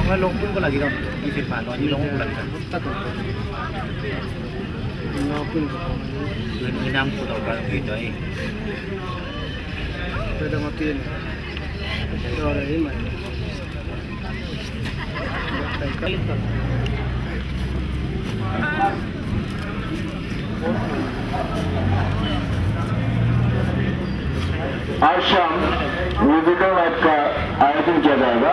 Mga longpun ko lagi daw. Isip pa, no? Ilong ko lagi daw. Inam ko daw parang dito eh. Pwede matiin. Ito rin man. आज शाम musical night का आयोजन किया जाएगा।